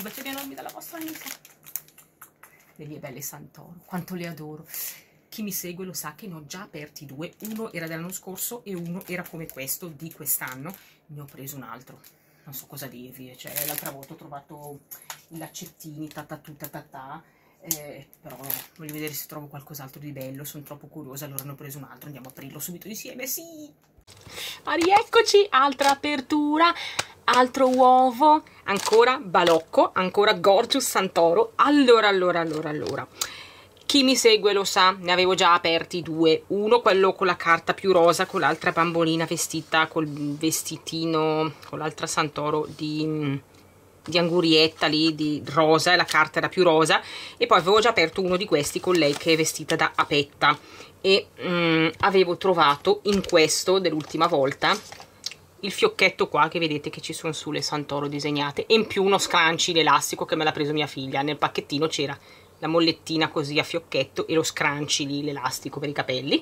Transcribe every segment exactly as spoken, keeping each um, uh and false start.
bacioni enormi dalla vostra amica. Le mie belle Santoro, quanto le adoro. Chi mi segue lo sa che ne ho già aperti due, uno era dell'anno scorso e uno era come questo di quest'anno. Ne ho preso un altro, non so cosa dirvi, cioè l'altra volta ho trovato i laccettini, tatatù tatatà, eh, però voglio vedere se trovo qualcos'altro di bello, sono troppo curiosa, allora ne ho preso un altro, andiamo a aprirlo subito insieme, sì! Ah, rieccoci, altra apertura, altro uovo, ancora balocco, ancora Gorgeous Santoro. Allora, allora, allora, allora... Chi mi segue lo sa, ne avevo già aperti due, uno quello con la carta più rosa, con l'altra bambolina vestita col vestitino, con l'altra Santoro di, di angurietta lì, di rosa, e la carta era più rosa, e poi avevo già aperto uno di questi con lei che è vestita da Apetta, e um, avevo trovato in questo dell'ultima volta il fiocchetto qua che vedete che ci sono sulle Santoro disegnate, e in più uno scrunchie l'elastico che me l'ha preso mia figlia. Nel pacchettino c'era la mollettina così a fiocchetto e lo scrunchie lì, l'elastico per i capelli.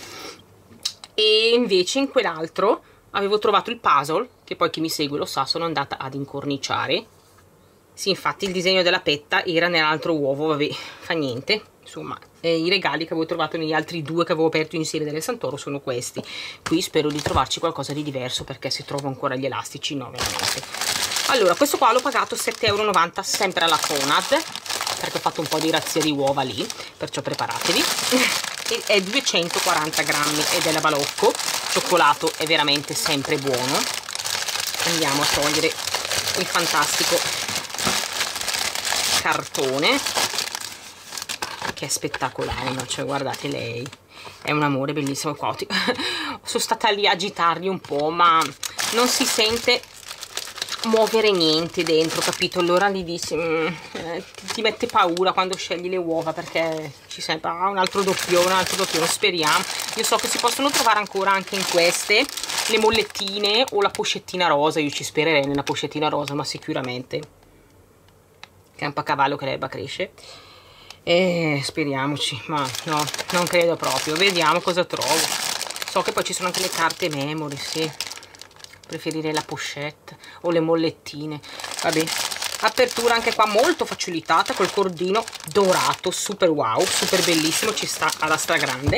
E invece in quell'altro avevo trovato il puzzle, che poi chi mi segue lo sa, sono andata ad incorniciare. Sì, infatti il disegno della petta era nell'altro uovo, vabbè, fa niente. Insomma, eh, i regali che avevo trovato negli altri due che avevo aperto in serie delle Santoro sono questi. Qui spero di trovarci qualcosa di diverso, perché se trovo ancora gli elastici, no, veramente. Allora, questo qua l'ho pagato sette e novanta euro, sempre alla Conad, perché ho fatto un po' di razzia di uova lì, perciò preparatevi. E è duecentoquaranta grammi ed è la balocco. Il cioccolato è veramente sempre buono. Andiamo a togliere il fantastico cartone, che è spettacolare, no? Cioè guardate, lei è un amore, bellissimo. Qua sono stata lì a agitarli un po', ma non si sente muovere niente dentro, capito? Allora gli dissi mm, eh, ti, ti mette paura quando scegli le uova, perché ci sembra ah, un altro doppione, un altro doppione, speriamo. Io so che si possono trovare ancora anche in queste le mollettine o la pochettina rosa. Io ci spererei nella pochettina rosa, ma sicuramente campacavallo che l'erba cresce, e speriamoci, ma no, non credo proprio. Vediamo cosa trovo. So che poi ci sono anche le carte memory, sì, preferirei la pochette o le mollettine. Vabbè, apertura anche qua molto facilitata, col cordino dorato, super wow, super bellissimo, ci sta alla stragrande.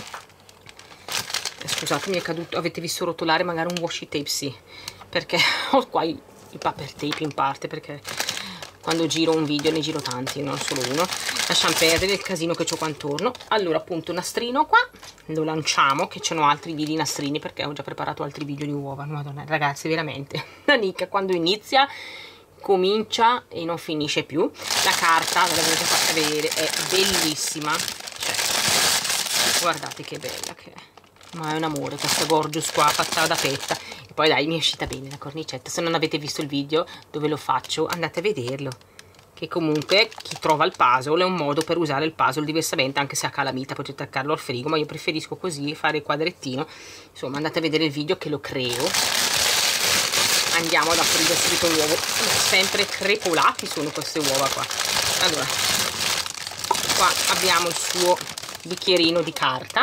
Eh, scusate, mi è caduto, avete visto rotolare magari un washi tape? Sì, perché ho qua il, il paper tape in parte, perché quando giro un video ne giro tanti, non solo uno. Lasciamo perdere il casino che c'ho qua intorno. Allora, appunto, nastrino qua, lo lanciamo, che ce n'ho altri di nastrini, perché ho già preparato altri video di uova. Madonna, ragazzi, veramente, la nicchia quando inizia, comincia e non finisce più. La carta, ve l'avete fatta vedere, è bellissima. Cioè, guardate che bella che è. Ma è un amore questa Gorgeous qua, fatta da Apetta. E poi dai, mi è uscita bene la cornicetta. Se non avete visto il video dove lo faccio, andate a vederlo. Che comunque chi trova il puzzle è un modo per usare il puzzle diversamente, anche se ha calamita potete attaccarlo al frigo, ma io preferisco così, fare il quadrettino. Insomma, andate a vedere il video che lo creo. Andiamo ad aprire subito l'uovo. Sempre crepolati sono queste uova qua. Allora, qua abbiamo il suo bicchierino di carta.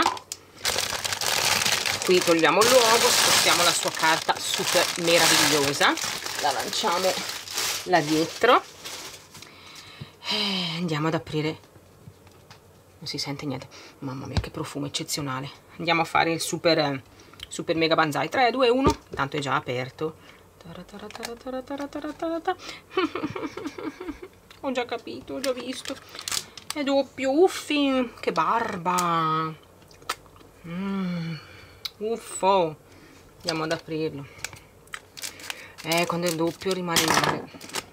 Qui togliamo l'uovo, spostiamo la sua carta super meravigliosa, la lanciamo là dietro e andiamo ad aprire. Non si sente niente, mamma mia che profumo eccezionale. Andiamo a fare il super super mega banzai. Tre, due, uno, tanto è già aperto. Ho già capito, ho già visto, è doppio. Uffi, che barba. mm. Uffo, andiamo ad aprirlo. Eh, quando è doppio rimane male.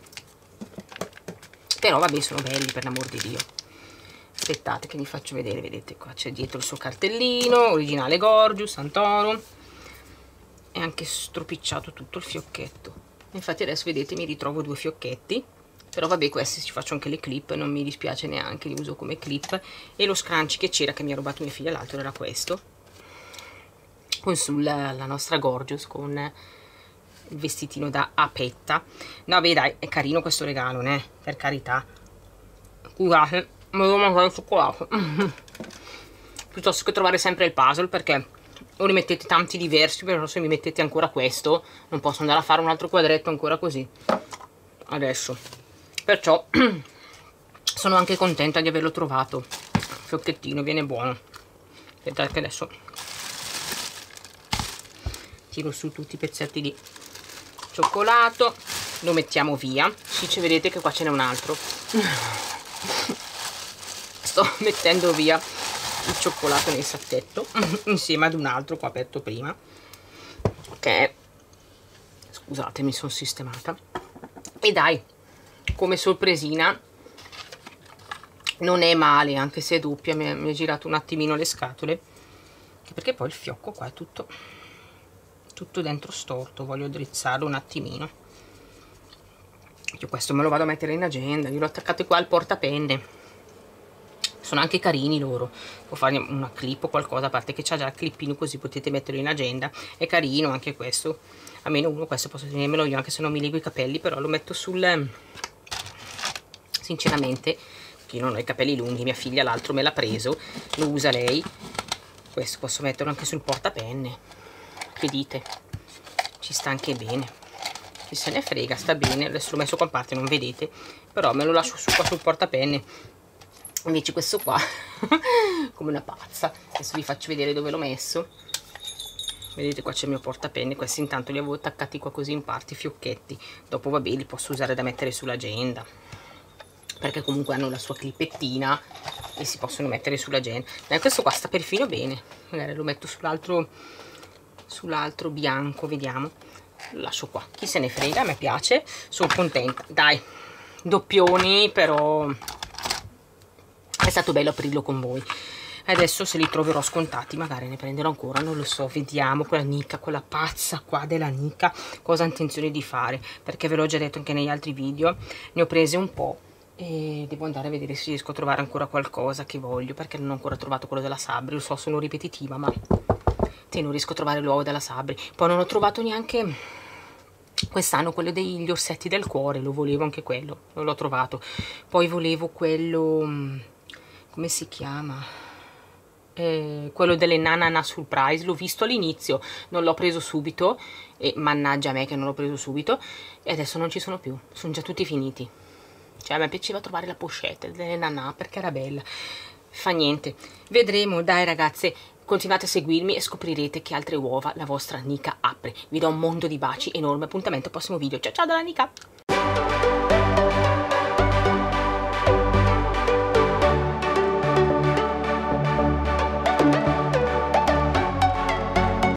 Però vabbè, sono belli, per l'amor di Dio. Aspettate che vi faccio vedere, vedete qua c'è dietro il suo cartellino, originale Gorgeous Santoro. È anche stropicciato tutto il fiocchetto. Infatti adesso vedete mi ritrovo due fiocchetti. Però vabbè, questi ci faccio anche le clip, non mi dispiace neanche, li uso come clip. E lo scrunchie che c'era, che mi ha rubato mia figlia l'altro, era questo. Con sulla la nostra Gorgeous con il vestitino da Apetta. No, beh, dai, è carino questo regalo, né? Per carità. Scusate, ma devo mangiare il cioccolato. Piuttosto che trovare sempre il puzzle, perché o ne mettete tanti diversi, però se mi mettete ancora questo, non posso andare a fare un altro quadretto ancora così. Adesso perciò sono anche contenta di averlo trovato. Fiocchettino, viene buono. Aspetta che adesso tiro su tutti i pezzetti di cioccolato, lo mettiamo via. Sì, ci vedete che qua ce n'è un altro. Sto mettendo via il cioccolato nel sacchetto insieme ad un altro qua aperto prima, che scusate, mi sono sistemata. E dai, come sorpresina non è male, anche se è doppia. Mi, mi è girato un attimino le scatole, perché poi il fiocco qua è tutto tutto dentro storto, voglio drizzarlo un attimino. Io questo me lo vado a mettere in agenda, io l'ho attaccato qua al portapenne. Sono anche carini loro, può fare una clip o qualcosa, a parte che c'ha già il clippino, così potete metterlo in agenda. È carino anche questo, almeno uno questo posso tenermelo io, anche se non mi lego i capelli, però lo metto sul... sinceramente, io non ho i capelli lunghi, mia figlia l'altro me l'ha preso, lo usa lei. Questo posso metterlo anche sul portapenne, che dite? Ci sta anche bene, chi se ne frega, sta bene. Adesso l'ho messo qua a parte, non vedete, però me lo lascio su qua sul portapenne. Invece questo qua come una pazza, adesso vi faccio vedere dove l'ho messo. Vedete, qua c'è il mio portapenne. Questi intanto li avevo attaccati qua così in parte, i fiocchetti. Dopo vabbè li posso usare da mettere sull'agenda, perché comunque hanno la sua clippettina e si possono mettere sull'agenda. E questo qua sta perfino bene, magari lo metto sull'altro sull'altro bianco, vediamo. Lo lascio qua, chi se ne frega, a me piace, sono contenta. Dai, doppioni, però è stato bello aprirlo con voi. Adesso se li troverò scontati magari ne prenderò ancora, non lo so, vediamo. Quella Nika, quella pazza qua della Nika, cosa ha intenzione di fare, perché ve l'ho già detto anche negli altri video, ne ho prese un po' e devo andare a vedere se riesco a trovare ancora qualcosa che voglio, perché non ho ancora trovato quello della Sabri. Lo so, sono ripetitiva, ma sì, non riesco a trovare l'uovo della Sabri. Poi non ho trovato neanche quest'anno quello degli orsetti del cuore, lo volevo anche quello, non l'ho trovato. Poi volevo quello, come si chiama? Eh, quello delle Nanana Surprise, l'ho visto all'inizio, non l'ho preso subito, e mannaggia a me che non l'ho preso subito, e adesso non ci sono più, sono già tutti finiti. Cioè a me piaceva trovare la pochette delle Nanà perché era bella. Fa niente, vedremo. Dai ragazze, continuate a seguirmi e scoprirete che altre uova la vostra Nika apre. Vi do un mondo di baci enorme, appuntamento al prossimo video. Ciao ciao dalla Nika!